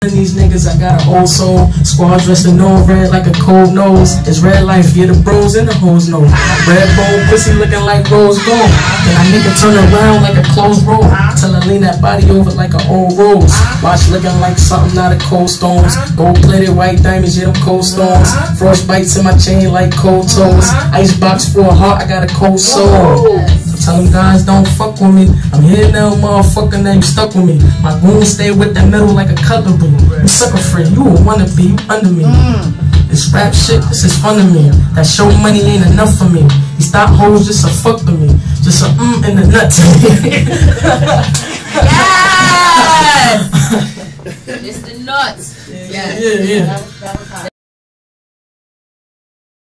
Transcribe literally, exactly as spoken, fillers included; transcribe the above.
These niggas, I got an old soul. Squad dressed in all red like a cold nose. It's red life, yeah, the bros and the hoes know. Red bone pussy looking like rose gold. Then I make it turn around like a closed roll. Till I lean that body over like an old rose. Watch looking like something out of cold stones. Gold plated white diamonds, yeah, them cold stones. Frost bites in my chain like cold toes. Icebox for a heart, I got a cold soul. Tell them guys don't fuck with me. I'm here now, motherfucker, now you stuck with me. My goon stay with that metal like a cutlery. You sucker free, you a wanna be under me. This rap shit, this is fun to me. That show money ain't enough for me. These thought hoes just a fuck to me. Just a mm in the nuts. Yes! It's the nuts. Yeah, yeah, yeah.